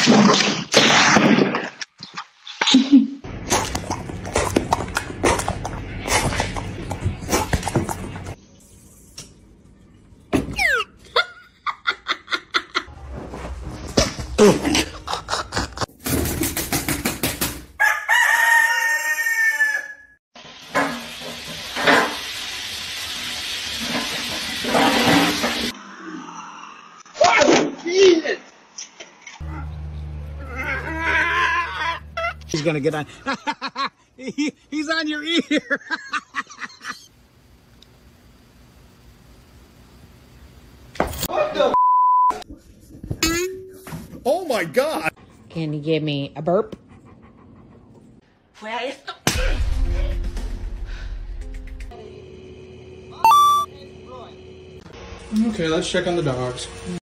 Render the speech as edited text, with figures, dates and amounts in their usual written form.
He's gonna get on. He's on your ear. What the? Oh my God! Can you give me a burp? Okay, let's check on the dogs.